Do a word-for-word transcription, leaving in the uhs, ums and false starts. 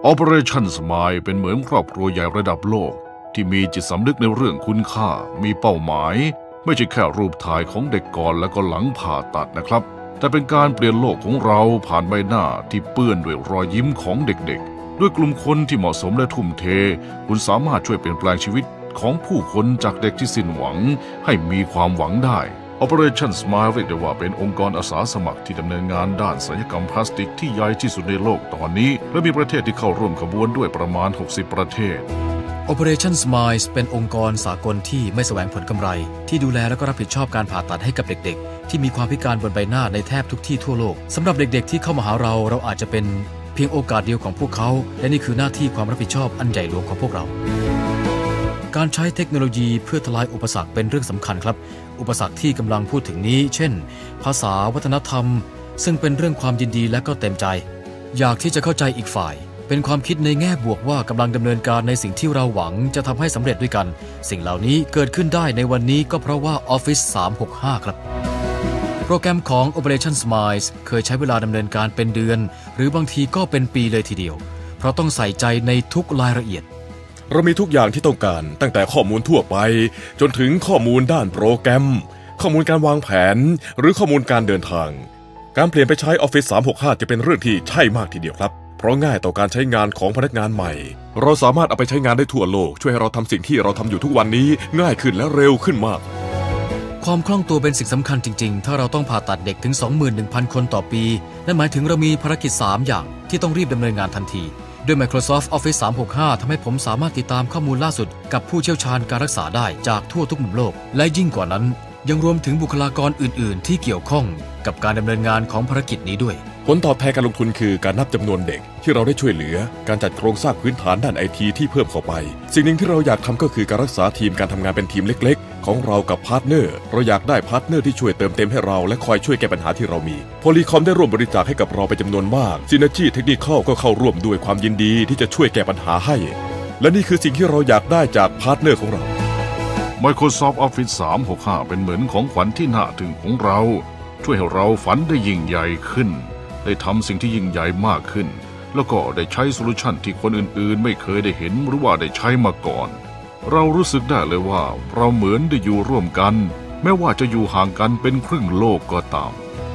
Operation Smile เป็นเหมือนครอบครัวใหญ่ระดับโลกที่มีจิตสำนึกในเรื่องคุณค่ามีเป้าหมายไม่ใช่แค่รูปถ่ายของเด็กก่อนและก็หลังผ่าตัดนะครับแต่เป็นการเปลี่ยนโลกของเราผ่านใบหน้าที่เปื้อนด้วยรอยยิ้มของเด็กๆด้วยกลุ่มคนที่เหมาะสมและทุ่มเทคุณสามารถช่วยเปลี่ยนแปลงชีวิตของผู้คนจากเด็กที่สิ้นหวังให้มีความหวังได้ Operation Smile เรียกได้ว่าเป็นองค์กรอาสาสมัครที่ดำเนินงานด้านศัลยกรรมพลาสติกที่ใหญ่ที่สุดในโลกตอนนี้และมีประเทศที่เข้าร่วมขบวนด้วยประมาณหกสิบประเทศ Operation Smile เป็นองค์กรสากลที่ไม่แสวงผลกำไรที่ดูแลและก็รับผิดชอบการผ่าตัดให้กับเด็กๆที่มีความพิการบนใบหน้าในแทบทุกที่ทั่วโลกสำหรับเด็กๆที่เข้ามาหาเราเราอาจจะเป็นเพียงโอกาสเดียวของพวกเขาและนี่คือหน้าที่ความรับผิดชอบอันใหญ่หลวงของพวกเราการใช้เทคโนโลยีเพื่อทลายอุปสรรคเป็นเรื่องสำคัญครับอุปสรรคที่กำลังพูดถึงนี้เช่นภาษาวัฒนธรรมซึ่งเป็นเรื่องความยินดีและก็เต็มใจอยากที่จะเข้าใจอีกฝ่ายเป็นความคิดในแง่บวกว่ากำลังดำเนินการในสิ่งที่เราหวังจะทำให้สำเร็จด้วยกันสิ่งเหล่านี้เกิดขึ้นได้ในวันนี้ก็เพราะว่า Office สามหกห้าครับโปรแกรมของ Operation Smile เคยใช้เวลาดำเนินการเป็นเดือนหรือบางทีก็เป็นปีเลยทีเดียวเพราะต้องใส่ใจในทุกรายละเอียดเรามีทุกอย่างที่ต้องการตั้งแต่ข้อมูลทั่วไปจนถึงข้อมูลด้านโปรแกรมข้อมูลการวางแผนหรือข้อมูลการเดินทางการเปลี่ยนไปใช้ Office สามหกห้าจะเป็นเรื่องที่ใช่มากทีเดียวครับเพราะง่ายต่อการใช้งานของพนักงานใหม่เราสามารถเอาไปใช้งานได้ทั่วโลกช่วยให้เราทำสิ่งที่เราทำอยู่ทุกวันนี้ง่ายขึ้นและเร็วขึ้นมากความคล่องตัวเป็นสิ่งสำคัญจริงๆถ้าเราต้องผ่าตัดเด็กถึง สองหมื่นหนึ่งพัน คนต่อปีนั่นหมายถึงเรามีภารกิจสามอย่างที่ต้องรีบดำเนินงานทันทีด้วย Microsoft Office สามหกห้าทำให้ผมสามารถติดตามข้อมูลล่าสุดกับผู้เชี่ยวชาญการรักษาได้จากทั่วทุกมุมโลกและยิ่งกว่านั้นยังรวมถึงบุคลากรอื่นๆที่เกี่ยวข้องกับการดำเนินงานของภารกิจนี้ด้วยผลตอบแทนการลงทุนคือการนับจำนวนเด็กที่เราได้ช่วยเหลือการจัดโครงสร้างพื้นฐานด้านไอทีที่เพิ่มเข้าไปสิ่งหนึ่งที่เราอยากทำก็คือการรักษาทีมการทำงานเป็นทีมเล็กๆของเรากับพาร์ทเนอร์เราอยากได้พาร์ทเนอร์ที่ช่วยเติมเต็มให้เราและคอยช่วยแก้ปัญหาที่เรามีโพลีคอมได้ร่วมบริจาคให้กับเราเป็นจำนวนมากซินเนอร์จีเทคนิคอลก็เข้าร่วมด้วยความยินดีที่จะช่วยแก้ปัญหาให้และนี่คือสิ่งที่เราอยากได้จากพาร์ทเนอร์ของเรา Microsoft Office สามหกห้าเป็นเหมือนของขวัญที่น่าทึ่งของเราช่วยให้เราฝันได้ยิ่งใหญ่ขึ้นได้ทำสิ่งที่ยิ่งใหญ่มากขึ้นแล้วก็ได้ใช้โซลูชันที่คนอื่นๆไม่เคยได้เห็นหรือว่าได้ใช้มาก่อนเรารู้สึกได้เลยว่าเราเหมือนได้อยู่ร่วมกันแม้ว่าจะอยู่ห่างกันเป็นครึ่งโลกก็ตาม